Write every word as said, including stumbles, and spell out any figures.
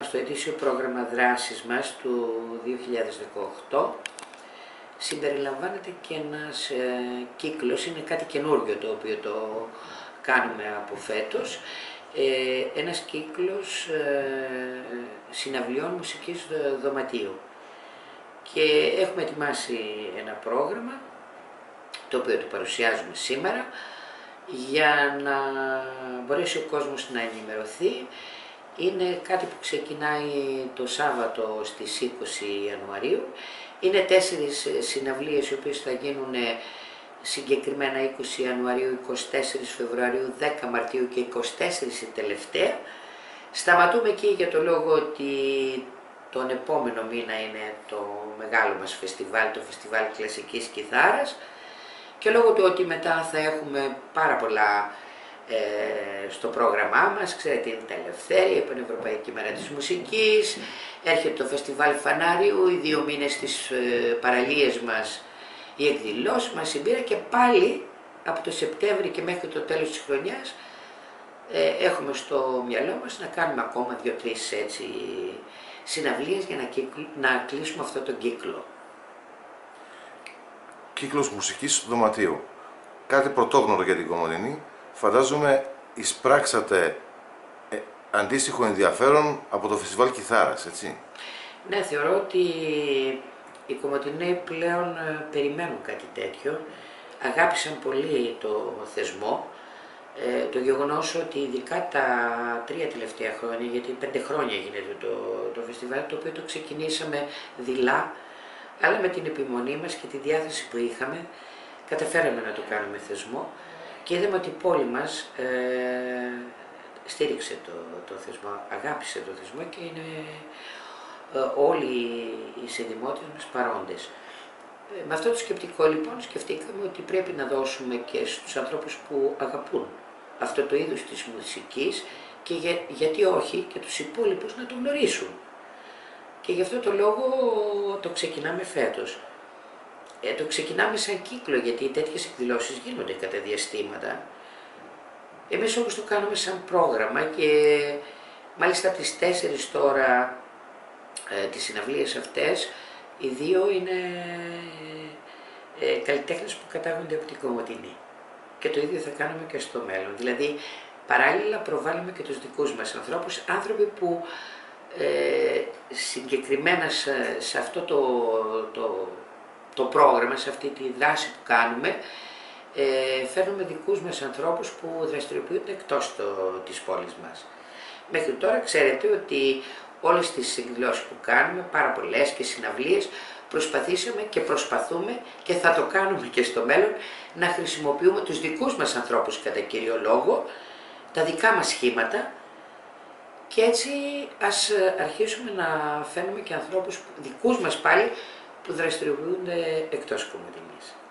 Στο ετήσιο πρόγραμμα δράσης μας του δύο χιλιάδες δεκαοκτώ συμπεριλαμβάνεται και ένας ε, κύκλος, είναι κάτι καινούργιο το οποίο το κάνουμε από φέτος, ε, ένας κύκλος ε, συναυλιών μουσικής δωματίου. Και έχουμε ετοιμάσει ένα πρόγραμμα, το οποίο το παρουσιάζουμε σήμερα, για να μπορέσει ο κόσμος να ενημερωθεί. Είναι κάτι που ξεκινάει το Σάββατο στις είκοσι Ιανουαρίου. Είναι τέσσερις συναυλίες οι οποίες θα γίνουν συγκεκριμένα είκοσι Ιανουαρίου, είκοσι τέσσερις Φεβρουαρίου, δέκα Μαρτίου και είκοσι τέσσερις η τελευταία. Σταματούμε εκεί για το λόγο ότι τον επόμενο μήνα είναι το μεγάλο μας φεστιβάλ, το Φεστιβάλ Κλασικής Κιθάρας, και λόγω του ότι μετά θα έχουμε πάρα πολλά ε, στο πρόγραμμά μας, ξέρετε, είναι τα Ελευθέρια, η Πανευρωπαϊκή Μέρα της Μουσικής, έρχεται το Φεστιβάλ Φανάριου, οι δύο μήνες της ε, παραλίες μας, οι εκδηλώσεις μας, η μπύρα, και πάλι από το Σεπτέμβρη και μέχρι το τέλος της χρονιάς ε, έχουμε στο μυαλό μας να κάνουμε ακόμα δύο-τρεις έτσι συναυλίες για να, κύκλ, να κλείσουμε αυτό τον κύκλο. Κύκλος μουσικής δωματίου. Κάτι πρωτόγνωρο για την Κομοτηνή. Φαντάζομαι εισπράξατε ε, αντίστοιχο ενδιαφέρον από το Φεστιβάλ Κιθάρας, έτσι. Ναι, θεωρώ ότι οι Κομοτηναίοι πλέον περιμένουν κάτι τέτοιο. Αγάπησαν πολύ το θεσμό. Ε, το γεγονός ότι ειδικά τα τρία τελευταία χρόνια, γιατί πέντε χρόνια γίνεται το, το φεστιβάλ, το οποίο το ξεκινήσαμε δειλά, αλλά με την επιμονή μας και τη διάθεση που είχαμε, καταφέραμε να το κάνουμε θεσμό και είδαμε ότι η πόλη μας ε, στήριξε το, το θεσμό, αγάπησε το θεσμό και είναι ε, όλοι οι συνδημότες μας παρόντες. Ε, με αυτό το σκεπτικό λοιπόν σκεφτήκαμε ότι πρέπει να δώσουμε και στους ανθρώπους που αγαπούν αυτό το είδος της μουσικής και για, γιατί όχι και τους υπόλοιπους να το γνωρίσουν. Και γι' αυτό το λόγο το ξεκινάμε φέτος. Ε, το ξεκινάμε σαν κύκλο, γιατί τέτοιες εκδηλώσεις γίνονται κατά διαστήματα. Εμείς όμως το κάνουμε σαν πρόγραμμα και μάλιστα από τις τέσσερις τώρα ε, τις συναυλίες αυτές, οι δύο είναι ε, καλλιτέχνες που κατάγονται από την Κομοτηνή. Και το ίδιο θα κάνουμε και στο μέλλον. Δηλαδή παράλληλα προβάλλουμε και τους δικούς μας ανθρώπους, άνθρωποι που ε, συγκεκριμένα σε, σε αυτό το, το, το πρόγραμμα, σε αυτή τη δράση που κάνουμε, ε, φέρνουμε δικούς μας ανθρώπους που δραστηριοποιούνται εκτός το, της πόλης μας. Μέχρι τώρα ξέρετε ότι όλες τις εκδηλώσεις που κάνουμε, πάρα πολλές και συναυλίες, προσπαθήσαμε και προσπαθούμε και θα το κάνουμε και στο μέλλον να χρησιμοποιούμε τους δικούς μας ανθρώπους κατά κύριο λόγο, τα δικά μας σχήματα, και έτσι ας αρχίσουμε να φέρνουμε και ανθρώπους δικούς μας πάλι που δραστηριοποιούνται εκτός Κομοτηνής.